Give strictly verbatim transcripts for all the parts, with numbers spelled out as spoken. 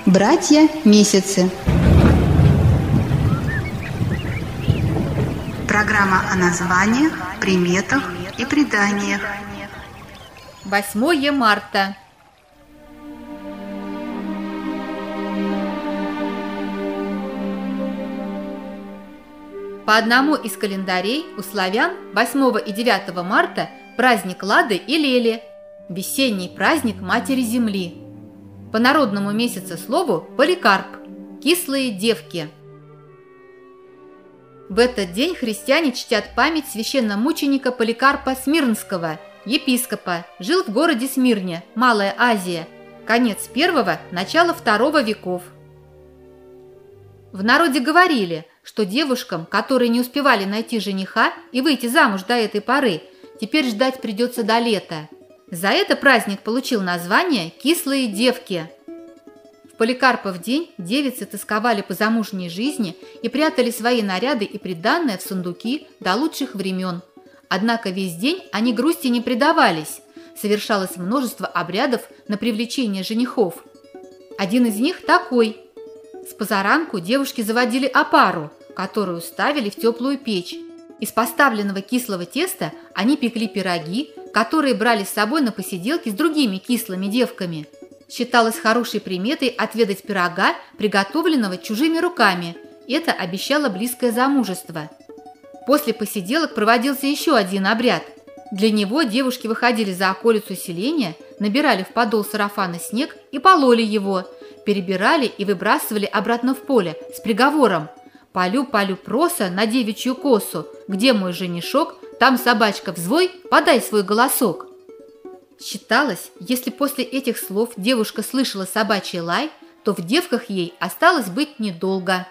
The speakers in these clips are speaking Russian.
Братья-месяцы. Программа о названиях, приметах и преданиях. восьмое марта. По одному из календарей у славян восьмого и девятого марта праздник Лады и Лели, весенний праздник Матери Земли. По народному месяцеслову Поликарп, кислые девки. В этот день христиане чтят память священномученика Поликарпа Смирнского, епископа, жил в городе Смирне, Малая Азия, конец первого, начало второго веков. В народе говорили, что девушкам, которые не успевали найти жениха и выйти замуж до этой поры, теперь ждать придется до лета. За это праздник получил название «Кислые девки». В Поликарпов день девицы тосковали по замужней жизни и прятали свои наряды и приданное в сундуки до лучших времен. Однако весь день они грусти не предавались. Совершалось множество обрядов на привлечение женихов. Один из них такой. С позаранку девушки заводили опару, которую ставили в теплую печь. Из поставленного кислого теста они пекли пироги, которые брали с собой на посиделки с другими кислыми девками. Считалось хорошей приметой отведать пирога, приготовленного чужими руками. Это обещало близкое замужество. После посиделок проводился еще один обряд. Для него девушки выходили за околицу селения, набирали в подол сарафана снег и пололи его, перебирали и выбрасывали обратно в поле с приговором: «Полю, полю проса на девичью косу, где мой женишок, там собачка взвой, подай свой голосок». Считалось, если после этих слов девушка слышала собачий лай, то в девках ей осталось быть недолго.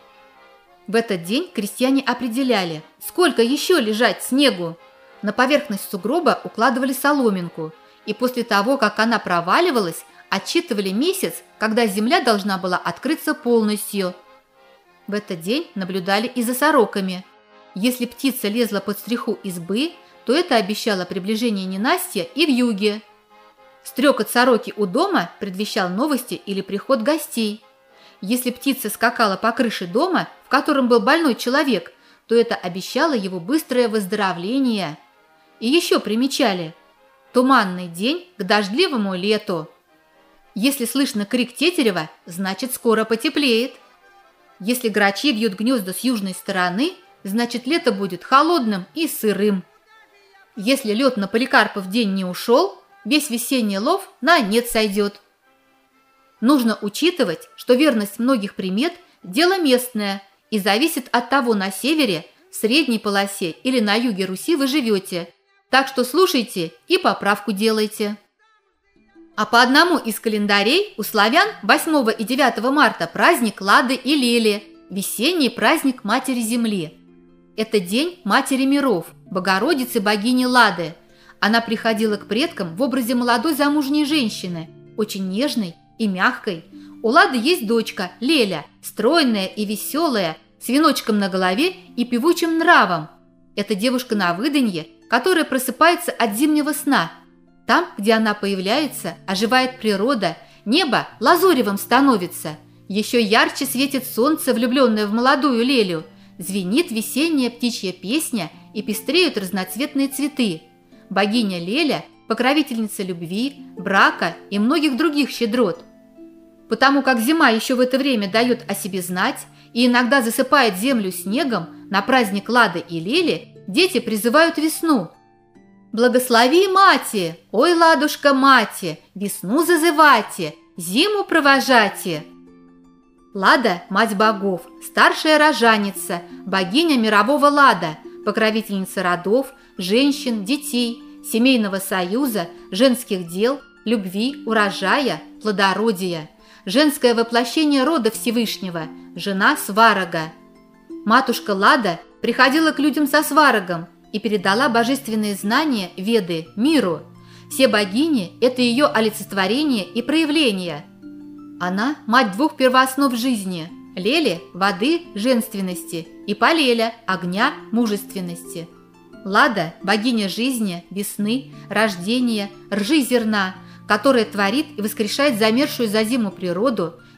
В этот день крестьяне определяли, сколько еще лежать снегу. На поверхность сугроба укладывали соломинку, и после того, как она проваливалась, отсчитывали месяц, когда земля должна была открыться полностью. В этот день наблюдали и за сороками. Если птица лезла под стреху избы, то это обещало приближение ненастья и вьюги. Стрекот сороки у дома предвещал новости или приход гостей. Если птица скакала по крыше дома, в котором был больной человек, то это обещало его быстрое выздоровление. И еще примечали: туманный день к дождливому лету. Если слышно крик тетерева, значит скоро потеплеет. Если грачи вьют гнезда с южной стороны, значит лето будет холодным и сырым. Если лед на Поликарпов день не ушел, весь весенний лов на нет сойдет. Нужно учитывать, что верность многих примет – дело местное и зависит от того, на севере, в средней полосе или на юге Руси вы живете. Так что слушайте и поправку делайте. А по одному из календарей у славян восьмого и девятого марта праздник Лады и Лели, весенний праздник Матери Земли. Это день Матери миров, Богородицы богини Лады. Она приходила к предкам в образе молодой замужней женщины, очень нежной и мягкой. У Лады есть дочка Леля, стройная и веселая, с веночком на голове и певучим нравом. Это девушка на выданье, которая просыпается от зимнего сна. Там, где она появляется, оживает природа, небо лазуревым становится. Еще ярче светит солнце, влюбленное в молодую Лелю. Звенит весенняя птичья песня и пестреют разноцветные цветы. Богиня Леля – покровительница любви, брака и многих других щедрот. Потому как зима еще в это время дает о себе знать и иногда засыпает землю снегом, на праздник Лады и Лели дети призывают весну. «Благослови, мати, ой, ладушка, мати, весну зазывайте, зиму провожайте». Лада – мать богов, старшая рожаница, богиня мирового лада, покровительница родов, женщин, детей, семейного союза, женских дел, любви, урожая, плодородия, женское воплощение рода Всевышнего, жена Сварога. Матушка Лада приходила к людям со сварогом и передала божественные знания Веды миру. Все богини – это ее олицетворение и проявление. Она – мать двух первооснов жизни – Лели – воды, женственности, и Полеля – огня, мужественности. Лада – богиня жизни, весны, рождения, ржи зерна, которая творит и воскрешает замершую за зиму природу,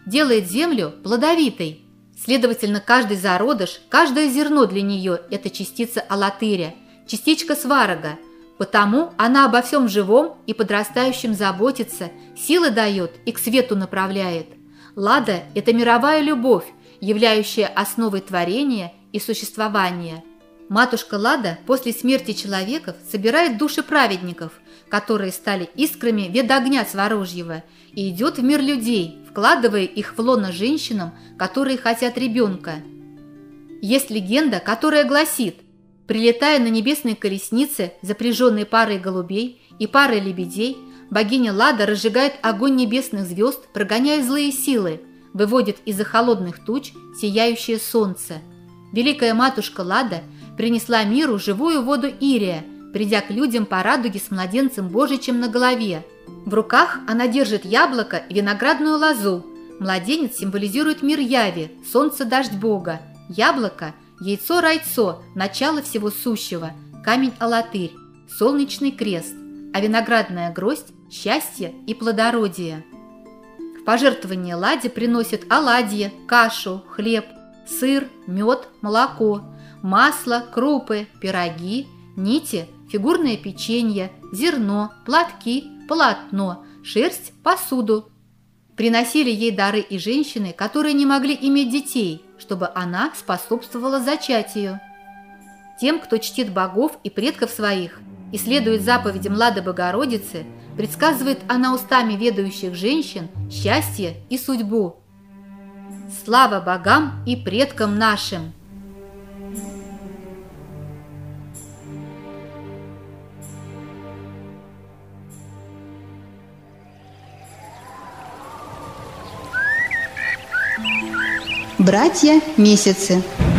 делает землю плодовитой. Следовательно, каждый зародыш, каждое зерно для нее – это частица алатыря, частичка сварога. Потому она обо всем живом и подрастающем заботится, силы дает и к свету направляет. Лада – это мировая любовь, являющая основой творения и существования. Матушка Лада после смерти человеков собирает души праведников, которые стали искрами ведогня Сворожьего, и идет в мир людей, вкладывая их в лоно женщинам, которые хотят ребенка. Есть легенда, которая гласит: прилетая на небесной колеснице, запряженной парой голубей и парой лебедей, богиня Лада разжигает огонь небесных звезд, прогоняя злые силы, выводит из-за холодных туч сияющее солнце. Великая матушка Лада принесла миру живую воду Ирия, придя к людям по радуге с младенцем Божичем на голове. В руках она держит яблоко и виноградную лозу. Младенец символизирует мир Яви, солнце-дождь Бога, яблоко – яйцо-райцо, начало всего сущего, камень-алатырь, солнечный крест, а виноградная гроздь – счастье и плодородие. В пожертвование Ладе приносят оладьи, кашу, хлеб, сыр, мед, молоко, масло, крупы, пироги, нити, фигурное печенье, зерно, платки, полотно, шерсть, посуду. Приносили ей дары и женщины, которые не могли иметь детей, чтобы она способствовала зачатию. Тем, кто чтит богов и предков своих и следует заповедям Лады Богородицы, предсказывает она устами ведающих женщин счастье и судьбу. Слава богам и предкам нашим! Братья месяцы.